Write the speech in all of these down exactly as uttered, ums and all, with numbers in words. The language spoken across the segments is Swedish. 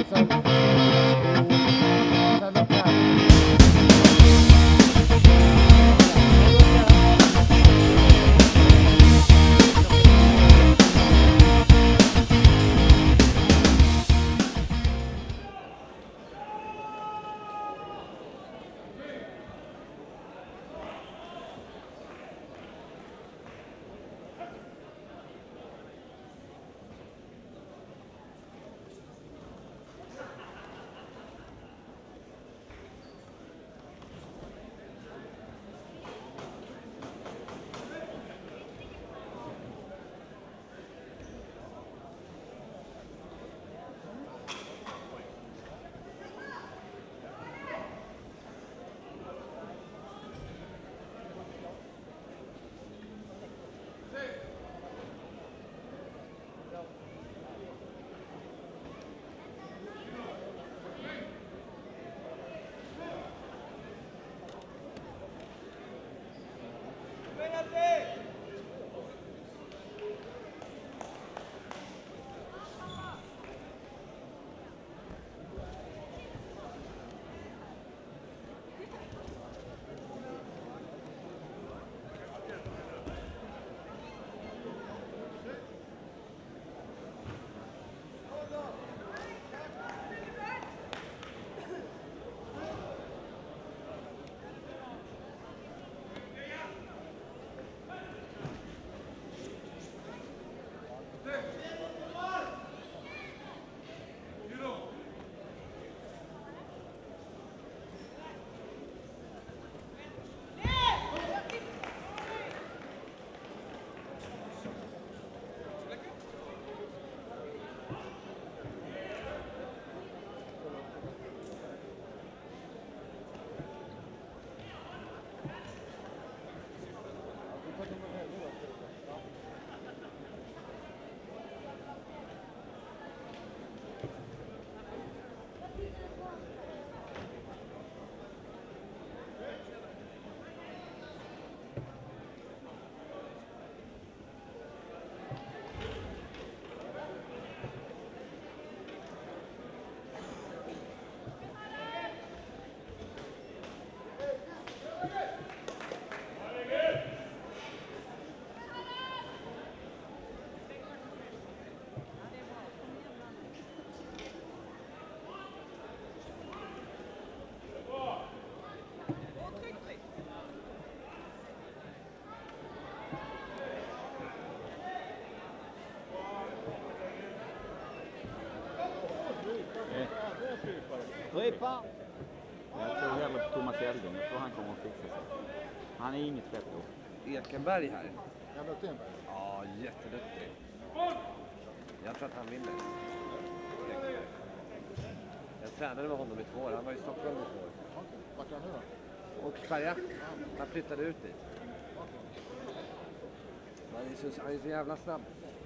Repa! Jag tror hellre på Thomas Elgång. Jag tror han kommer att fixa sig. Han är inget fett då. Ekenberg här. Jävla Stenberg. Ja, jätteduktig. Jag tror att han vinner. Jag tränade med honom i två år. Han var i Stockholm i två år. Okej, vart är han nu då? Och Sverige. Han flyttade ut dit. Han är så, han är så jävla snabb.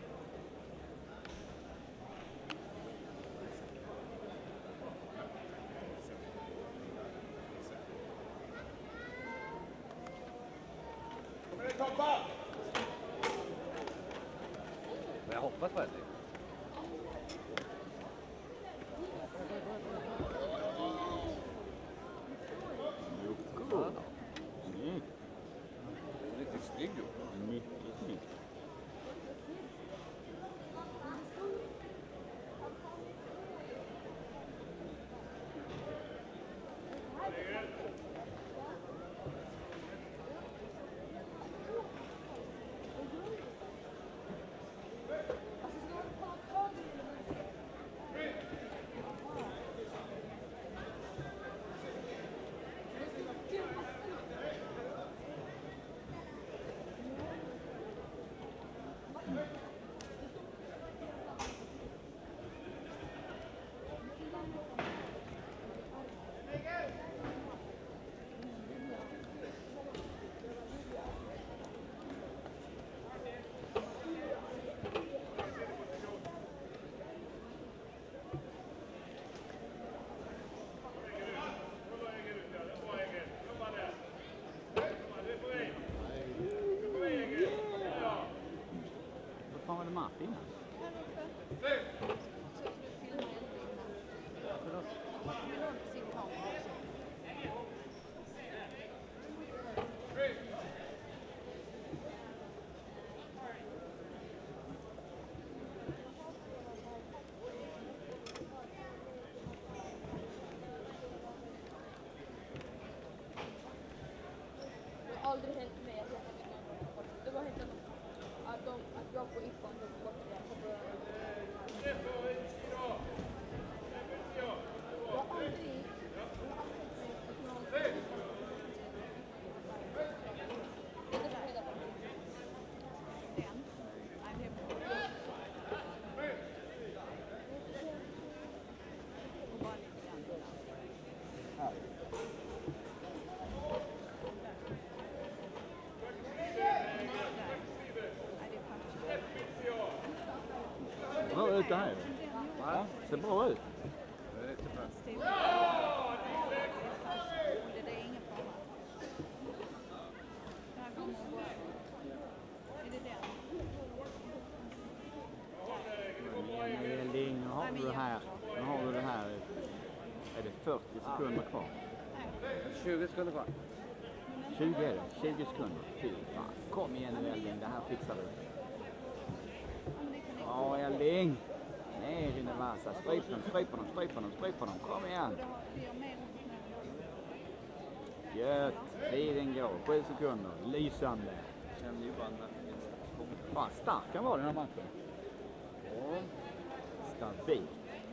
Men jag hoppas på det. Jocko. Mm. Riktigt snygg ju. Mycket snygg. det här. Ja, ser bra ut. Det är lite bra. Det är ingen fara. Där kommer hon gå över. Är det den? Lena Elding, nu har du det här. Nu har du det här. Är det fyrtio sekunder kvar? tjugo sekunder kvar. tjugo är det. tjugo sekunder. Fy fan. Kom igen nu Elding, det här fixar du. Ja Elding. Ner i den vassa. Stryp dem, stryp dem, stryp dem, stryp dem. Kom igen. Gött. Tiden går. Sju sekunder. Lysande. Känner ju bara när Fan, stark han var den här matchen. Ja. Stabil.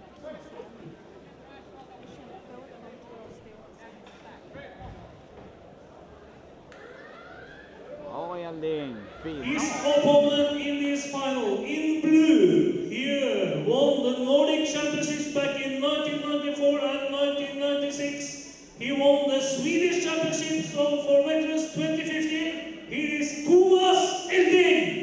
Ja, Elding. Fin. His opponent in this final, in blue, here, won the Nordic Championships back in nineteen ninety-four and nineteen ninety-six. He won the Swedish Championships for veterans twenty fifteen. Here is Thomas Elding.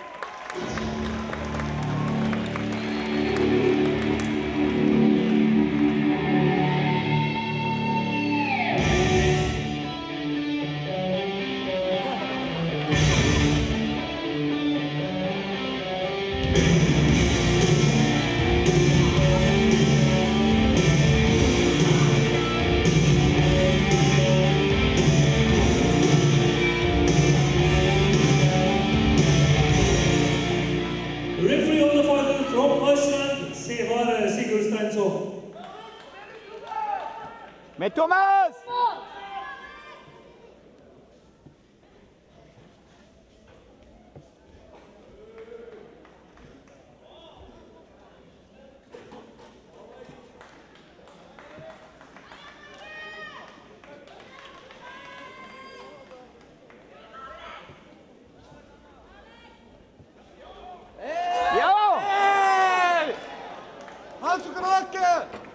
Referee of the final from Iceland, Sevar Sigursteinsson. Med Thomas! Ja! Han ska röka!